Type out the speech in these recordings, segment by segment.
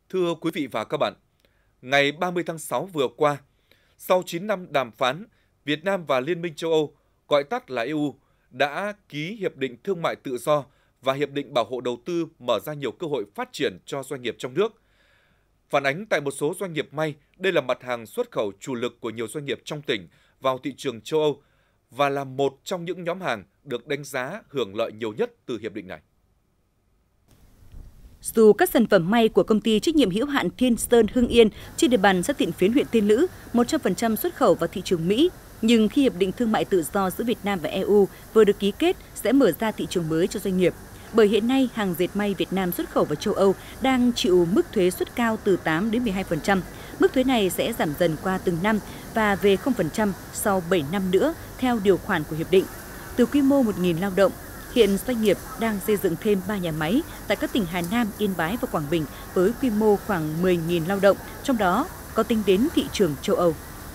Thưa quý vị và các bạn, ngày 30 tháng 6 vừa qua, sau 9 năm đàm phán, Việt Nam và Liên minh châu Âu, gọi tắt là EU, đã ký Hiệp định Thương mại Tự do và Hiệp định Bảo hộ Đầu tư mở ra nhiều cơ hội phát triển cho doanh nghiệp trong nước. Phản ánh tại một số doanh nghiệp may, đây là mặt hàng xuất khẩu chủ lực của nhiều doanh nghiệp trong tỉnh vào thị trường châu Âu và là một trong những nhóm hàng được đánh giá hưởng lợi nhiều nhất từ hiệp định này. Dù các sản phẩm may của công ty trách nhiệm hữu hạn Thiên Sơn Hưng Yên trên địa bàn xã Tiện Phiến, huyện Tiên Lữ 100% xuất khẩu vào thị trường Mỹ, nhưng khi Hiệp định Thương mại Tự do giữa Việt Nam và EU vừa được ký kết sẽ mở ra thị trường mới cho doanh nghiệp. Bởi hiện nay, hàng dệt may Việt Nam xuất khẩu vào châu Âu đang chịu mức thuế suất cao từ 8 đến 12%. Mức thuế này sẽ giảm dần qua từng năm và về 0% sau 7 năm nữa theo điều khoản của hiệp định. Từ quy mô 1.000 lao động, hiện doanh nghiệp đang xây dựng thêm 3 nhà máy tại các tỉnh Hà Nam, Yên Bái và Quảng Bình với quy mô khoảng 10.000 lao động, trong đó có tính đến thị trường châu Âu.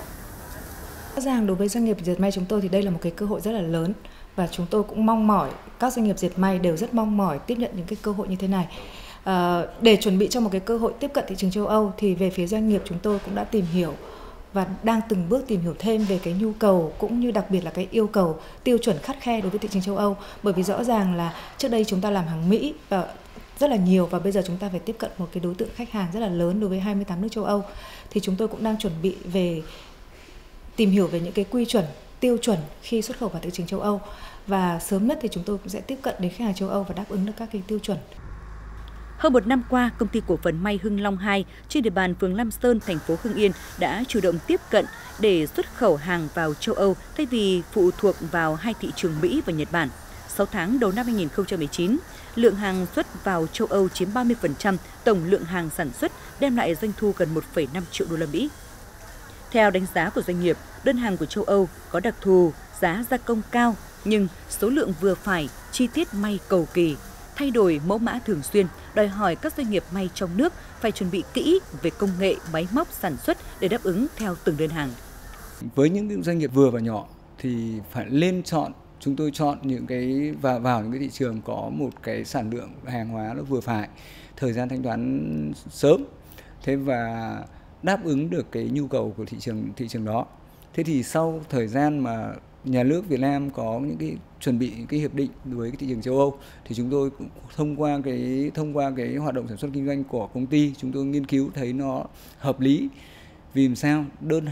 Rõ ràng đối với doanh nghiệp dệt may chúng tôi thì đây là một cái cơ hội rất là lớn và chúng tôi cũng mong mỏi, các doanh nghiệp dệt may đều rất mong mỏi tiếp nhận những cái cơ hội như thế này. Để chuẩn bị cho một cái cơ hội tiếp cận thị trường châu Âu thì về phía doanh nghiệp chúng tôi cũng đã tìm hiểu và đang từng bước tìm hiểu thêm về cái nhu cầu cũng như đặc biệt là cái yêu cầu tiêu chuẩn khắt khe đối với thị trường châu Âu. Bởi vì rõ ràng là trước đây chúng ta làm hàng Mỹ và rất là nhiều và bây giờ chúng ta phải tiếp cận một cái đối tượng khách hàng rất là lớn đối với 28 nước châu Âu. Thì chúng tôi cũng đang chuẩn bị về tìm hiểu về những cái quy chuẩn, tiêu chuẩn khi xuất khẩu vào thị trường châu Âu và sớm nhất thì chúng tôi cũng sẽ tiếp cận đến khách hàng châu Âu và đáp ứng được các cái tiêu chuẩn. Hơn một năm qua, công ty cổ phần may Hưng Long 2 trên địa bàn phường Lam Sơn, thành phố Hưng Yên đã chủ động tiếp cận để xuất khẩu hàng vào châu Âu thay vì phụ thuộc vào hai thị trường Mỹ và Nhật Bản. 6 tháng đầu năm 2019, lượng hàng xuất vào châu Âu chiếm 30% tổng lượng hàng sản xuất, đem lại doanh thu gần 1,5 triệu đô la Mỹ. Theo đánh giá của doanh nghiệp, đơn hàng của châu Âu có đặc thù, giá gia công cao nhưng số lượng vừa phải, chi tiết may cầu kỳ, thay đổi mẫu mã thường xuyên, đòi hỏi các doanh nghiệp may trong nước phải chuẩn bị kỹ về công nghệ, máy móc sản xuất để đáp ứng theo từng đơn hàng. Với những doanh nghiệp vừa và nhỏ thì phải lên chúng tôi chọn những cái vào những cái thị trường có một cái sản lượng hàng hóa nó vừa phải, thời gian thanh toán sớm, thế và đáp ứng được cái nhu cầu của thị trường đó. Thế thì sau thời gian mà nhà nước Việt Nam có những cái chuẩn bị cái hiệp định với cái thị trường châu Âu thì chúng tôi cũng thông qua cái hoạt động sản xuất kinh doanh của công ty, chúng tôi nghiên cứu thấy nó hợp lý. Vì làm sao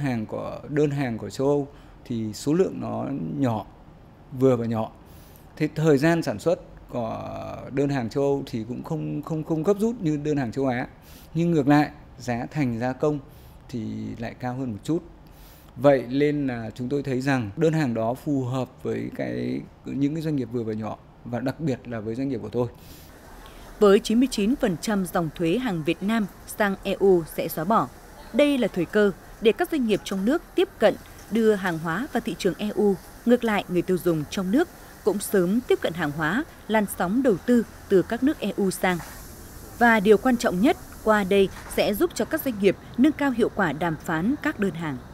đơn hàng của châu Âu thì số lượng nó nhỏ, vừa và nhỏ. Thế thời gian sản xuất của đơn hàng châu Âu thì cũng không gấp rút như đơn hàng châu Á. Nhưng ngược lại, giá thành gia công thì lại cao hơn một chút. Vậy nên là chúng tôi thấy rằng đơn hàng đó phù hợp với những cái doanh nghiệp vừa và nhỏ và đặc biệt là với doanh nghiệp của tôi. Với 99% dòng thuế hàng Việt Nam sang EU sẽ xóa bỏ. Đây là thời cơ để các doanh nghiệp trong nước tiếp cận đưa hàng hóa vào thị trường EU. Ngược lại, người tiêu dùng trong nước cũng sớm tiếp cận hàng hóa, làn sóng đầu tư từ các nước EU sang. Và điều quan trọng nhất, qua đây sẽ giúp cho các doanh nghiệp nâng cao hiệu quả đàm phán các đơn hàng.